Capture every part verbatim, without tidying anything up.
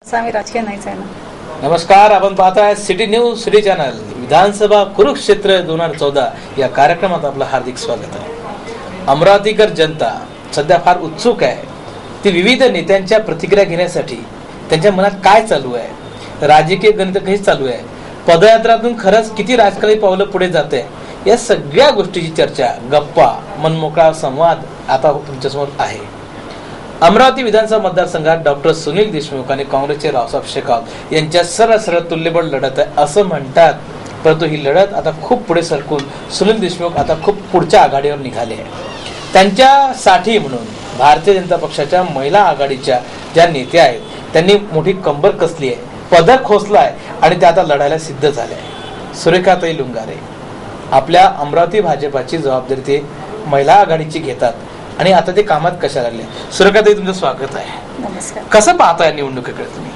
आम्ही राजकीय नाहीच आहे ना. नमस्कार, आपण पाहताय सिटी न्यूज सिटी चॅनल. विधानसभा कुरुक्षेत्र दोन हजार चौदा या कार्यक्रमात आपलं हार्दिक स्वागत आहे. अमरावतीकर जनता सध्या फार उत्सुक आहे. ती विविध नेत्यांच्या प्रतिक्रिया घेण्यासाठी त्यांच्या मनात काय चालू आहे, राजकीय गणित कशी चालू आहे, पदयात्रातून खरंच किती राजकारणी पावलं पुढे जाते, या सगळ्या गोष्टीची चर्चा, गप्पा, मनमोकळा संवाद आता तुमच्यासमोर आहे. अमरावती विधानसभा मतदारसंघात डॉक्टर सुनील देशमुख आणि काँग्रेसचे रावसाहेब शेकावत यांच्या सरळ सरळ तुल्यबळ लढत आहे असं म्हणतात. परंतु ही लढत आता खूप पुढे सरकून सुनील देशमुख आता खूप पुढच्या आघाडीवर निघाले आहे. त्यांच्यासाठी म्हणून भारतीय जनता पक्षाच्या महिला आघाडीच्या ज्या नेत्या आहेत त्यांनी मोठी कंबर कसली आहे, पदक खोसला आहे आणि ते आता लढायला सिद्ध झाले आहे. सुरेखाताई लुंगारे आपल्या अमरावती भाजपाची जबाबदारी ते महिला आघाडीची घेतात आणि आता ते कामात कशा लागले. सुरेखाताई, तुमचं स्वागत आहे. नमस्कार. कसं पाहताय निवडणुकीकडे तुम्ही?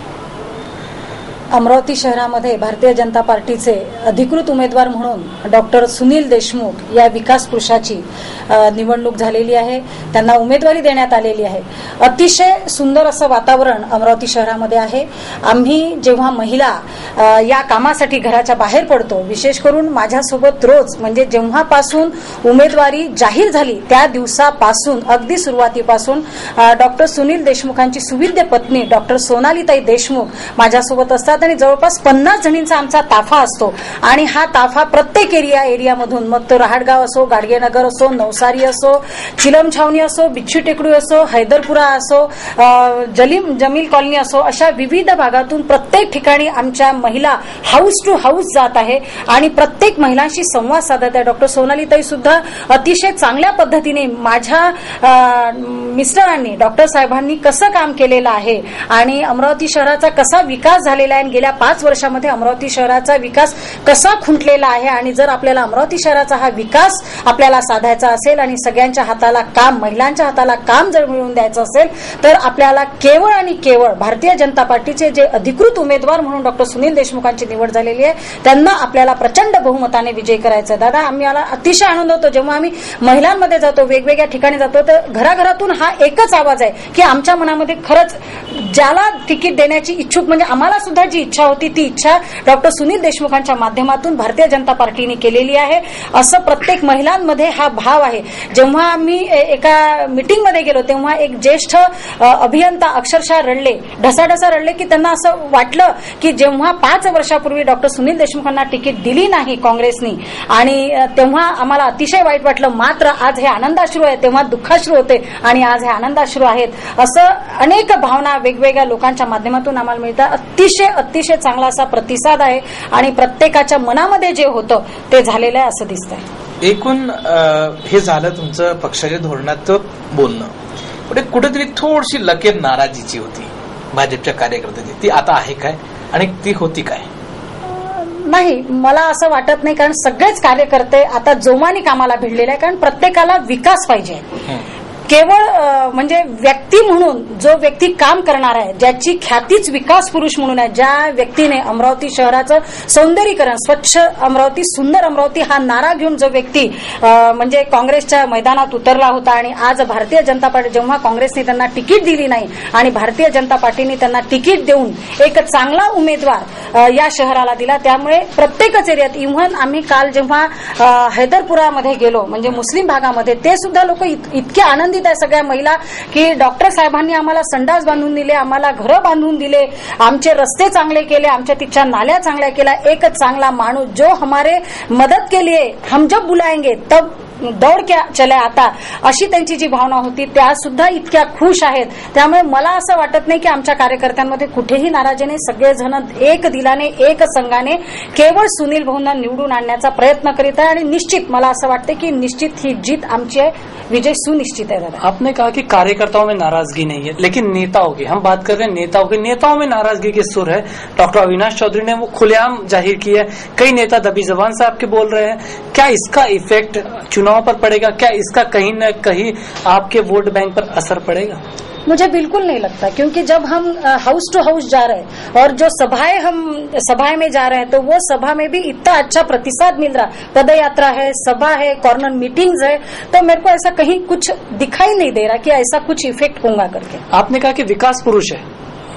अमरावती शहरामध्ये भारतीय जनता पार्टीचे अधिकृत उमेदवार म्हणून डॉक्टर सुनील देशमुख या विकास पुरुषाची निवडणूक झालेली आहे. त्यांना उमेदवारी देण्यात आलेली आहे. अतिशय सुंदर असं वातावरण अमरावती शहरामध्ये आहे. आम्ही जेव्हा महिला या कामासाठी घराच्या बाहेर पडतो, विशेष करून माझ्यासोबत रोज म्हणजे जेव्हापासून उमेदवारी जाहीर झाली त्या दिवसापासून अगदी सुरुवातीपासून डॉक्टर सुनील देशमुखांची सुविद्य पत्नी डॉक्टर सोनालीताई देशमुख माझ्यासोबत असतात आणि जवळपास पन्नास जणींचा आमचा ताफा असतो. आणि हा ताफा प्रत्येक एरिया एरियामधून, मग तो रहाटगाव असो, गाडगेनगर असो, नवसारी असो, चिलम छावणी असो, बिच्छू टेकडी असो, हैदरपुरा असो, जलीम जमील कॉलनी असो, अशा विविध भागातून प्रत्येक ठिकाणी आमच्या महिला हाऊस टू हाऊस जात आहे आणि प्रत्येक महिलांशी संवाद साधत आहे. डॉक्टर सोनालीताई सुद्धा अतिशय चांगल्या पद्धतीने माझ्या मिस्टरांनी डॉक्टर साहेबांनी कसं काम केलेलं आहे आणि अमरावती शहराचा कसा विकास झालेला आहे, गेल्या पाच वर्षामध्ये अमरावती शहराचा विकास कसा खुंटलेला आहे आणि जर आपल्याला अमरावती शहराचा हा विकास आपल्याला साधायचा असेल आणि सगळ्यांच्या हाताला काम, महिलांच्या हाताला काम जर मिळवून द्यायचं असेल तर आपल्याला केवळ आणि केवळ भारतीय जनता पार्टीचे जे अधिकृत उमेदवार म्हणून डॉक्टर सुनील देशमुखांची निवड झालेली आहे त्यांना आपल्याला प्रचंड बहुमताने विजयी करायचं. दादा, आम्हाला अतिशय आनंद होतो जेव्हा आम्ही महिलांमध्ये जातो, वेगवेगळ्या ठिकाणी जातो, तर घराघरातून हा एकच आवाज आहे की आमच्या मनामध्ये खरंच ज्याला तिकीट देण्याची इच्छुक, म्हणजे आम्हाला सुद्धा जी इच्छा होती ती इच्छा डॉक्टर सुनील देशमुखांच्या माध्यमातून भारतीय जनता पार्टीने केलेली आहे. असं प्रत्येक महिलांमध्ये हा भाव आहे. जेव्हा आम्ही एका मीटिंगमध्ये गेलो तेव्हा एक ज्येष्ठ अभियंता अक्षरशः रडले, ढसाढसा रडले की त्यांना असं वाटलं की जेव्हा पाच वर्षापूर्वी डॉक्टर सुनील देशमुखांना तिकीट दिली नाही काँग्रेसनी आणि तेव्हा आम्हाला अतिशय वाईट वाटलं. मात्र आज हे आनंदाश्रू आहे, तेव्हा दुःखाश्रू होते आणि आज हे आनंदाश्रू आहेत. असं अनेक भावना वेगवेगळ्या लोकांच्या माध्यमातून आम्हाला मिळतात. अतिशय अतिशय चांगला असा प्रतिसाद आहे आणि प्रत्येकाच्या मनामध्ये जे होतं ते झालेलं आहे असं दिसतंय. एकूण हे झालं तुमचं पक्षाच्या धोरणाचं बोलणं, पण कुठेतरी थोडीशी लकेर नाराजीची होती भाजपच्या कार्यकर्त्यांची, ती आता आहे काय आणि ती होती काय? नाही, मला असं वाटत नाही, कारण सगळेच कार्यकर्ते आता जोमाने कामाला भिडलेले आहे. कारण प्रत्येकाला विकास पाहिजे. केवळ म्हणजे व्यक्ती म्हणून जो व्यक्ती काम करणार आहे, ज्याची ख्यातीच विकास पुरुष म्हणून आहे, ज्या व्यक्तीने अमरावती शहराचं सौंदर्यीकरण, स्वच्छ अमरावती, सुंदर अमरावती हा नारा घेऊन जो व्यक्ती म्हणजे काँग्रेसच्या मैदानात उतरला होता आणि आज भारतीय जनता पार्टी, जेव्हा काँग्रेसने त्यांना तिकीट दिली नाही आणि भारतीय जनता पार्टीने त्यांना तिकीट देऊन एक चांगला उमेदवार या शहराला दिला, त्यामुळे प्रत्येकच एरियात, इव्हन आम्ही काल जेव्हा हैदरपुरामध्ये गेलो म्हणजे मुस्लिम भागामध्ये, ते सुद्धा लोक इतके आनंदित आहे सगळ्या महिला की डॉक्टर साहेबांनी आम्हाला संडास बांधून दिले, आम्हाला घरं बांधून दिले, आमचे रस्ते चांगले केले, आमच्या तिच्या नाल्या चांगल्या केल्या. एक चांगला माणूस जो हमारे मदत के लिए हम जब बुलाएंगे तब दौड क्या चले आता, अशी त्यांची जी भावना होती त्या सुद्धा इतक्या खुश आहेत. त्यामुळे मला असं वाटत नाही की आमच्या कार्यकर्त्यांमध्ये कुठेही नाराजीने सगळेजण एक दिलाने, एक संघाने केवळ सुनील भाऊंना निवडून आणण्याचा प्रयत्न करीत आहे आणि निश्चित मला असं वाटतं की निश्चित ही जीत आमची आहे, विजय सुनिश्चित है. दादा, आपने कहा कि कार्यकर्ताओं में नाराजगी नहीं है, लेकिन नेताओं की हम बात कर रहे हैं, नेताओं की नेताओं में नाराजगी के सुर है. डॉक्टर अविनाश चौधरी ने वो खुलेआम जाहिर की है. कई नेता दबी जबान से आपके बोल रहे हैं. क्या इसका इफेक्ट चुनाव पर पड़ेगा? क्या इसका कहीं न कहीं आपके वोट बैंक पर असर पड़ेगा? मुझे बिल्कुल नहीं लगता, क्योंकि जब हम हाउस टू हाउस जा रहे हैं और जो सभाएं हम सभाएं में जा रहे हैं तो वो सभा में भी इतना अच्छा प्रतिसाद मिल रहा, पदयात्रा है, सभा है, कॉर्नर मीटिंग्स है, तो मेरे को ऐसा कहीं कुछ दिखाई नहीं दे रहा कि ऐसा कुछ इफेक्ट होगा करके. आपने कहा कि विकास पुरुष है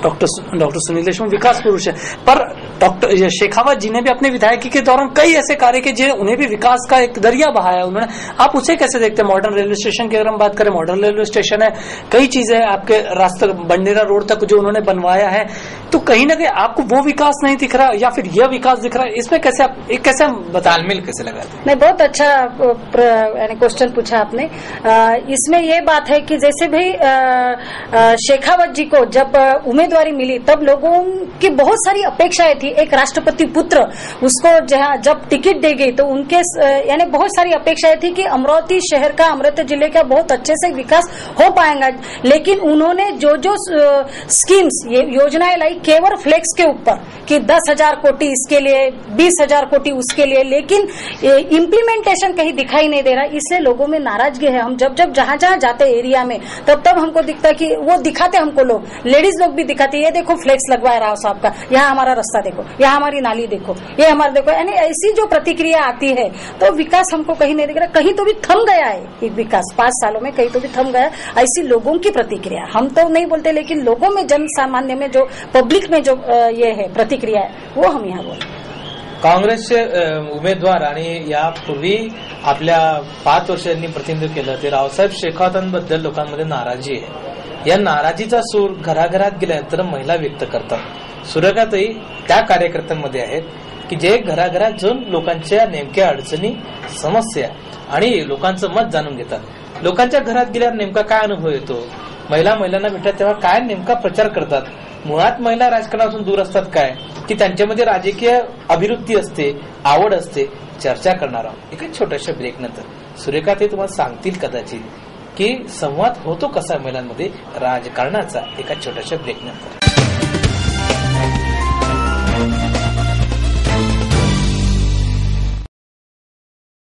डॉक्टर डॉक्टर सुनील देशमुख विकास पुरुष है, पर डॉक्टर शेखावत जी ने भी अपने विधायकी के दौरान कई ऐसे कार्य किए जिन्हें उन्हें भी विकास का एक दरिया बहाया उन्होंने। आप उसे कैसे देखते हैं? मॉडर्न रेलवे स्टेशन की अगर हम बात करें, मॉडर्न रेलवे स्टेशन है, कई चीजें आपके रास्ते बंडेरा रोड तक जो उन्होंने बनवाया है, तो कहीं ना कहीं आपको वो विकास नहीं दिख रहा या फिर यह विकास दिख रहा है? इसमें कैसे आप एक कैसे तालमेल कैसे लगाते हैं? नहीं, बहुत अच्छा क्वेश्चन पूछा आपने। आ, इसमें यह बात है कि जैसे भी आ, आ, शेखावत जी को जब उम्मीदवारी मिली तब लोगों की बहुत सारी अपेक्षाएं थी। एक राष्ट्रपति पुत्र उसको जहां जब टिकट दी गई तो उनके यानी बहुत सारी अपेक्षाएं थी कि अमरावती शहर का, अमरावती जिले का बहुत अच्छे से विकास हो पाएगा। लेकिन उन्होंने जो जो स्कीम्स, ये योजनाएं लाई केवल फ्लेक्स के ऊपर कि दस हजार कोटी इसके लिए, बीस हजार कोटी उसके लिए, लेकिन इम्प्लीमेंटेशन कहीं दिखाई नहीं दे रहा। इससे लोगों में नाराजगी है। हम जब जब जहां जहां जाते एरिया में तब तब हमको दिखता कि वो दिखाते हमको, लोग लेडीज लोग भी दिखाते, ये देखो फ्लेक्स लगवाया राव साहब का, यहाँ हमारा रास्ता देखो, यहाँ हमारी नाली देखो, ये हमारा देखो। यानी ऐसी जो प्रतिक्रिया आती है तो विकास हमको कहीं नहीं दिख रहा। कहीं तो भी थम गया है ये विकास, पांच सालों में कहीं तो भी थम गया। ऐसी लोगों की प्रतिक्रिया, हम तो नहीं बोलते, लेकिन लोगों में, जन सामान्य में, जो पब्लिक में जो ये है प्रतिक्रिया है, वो हम यहाँ बोलते। काँग्रेसचे उमेदवार आणि यापूर्वी आपल्या पाच वर्ष यांनी प्रतिनिधित्व केलं ते रावसाहेब शेखावतांबद्दल लोकांमध्ये नाराजी आहे। या नाराजीचा सूर घराघरात गेल्यानंतर महिला व्यक्त करतात। सुरेखाताई त्या कार्यकर्त्यांमध्ये आहेत की जे घराघरात जाऊन लोकांच्या नेमक्या अडचणी, समस्या आणि लोकांचं मत जाणून घेतात। लोकांच्या घरात गेल्यावर नेमका काय अनुभव येतो, महिला महिलांना भेटतात तेव्हा काय नेमका प्रचार करतात, मुळात महिला राजकारणापासून दूर असतात काय, की त्यांच्यामध्ये राजकीय अभिवृत्ती असते, आवड असते, चर्चा करणार आहोत। एका छोट्याशा ब्रेक नंतर सुरेखा ते तुम्हाला सांगतील कदाचित की संवाद होतो कसा महिलांमध्ये राजकारणाचा, एका छोट्याशा ब्रेक नंतर।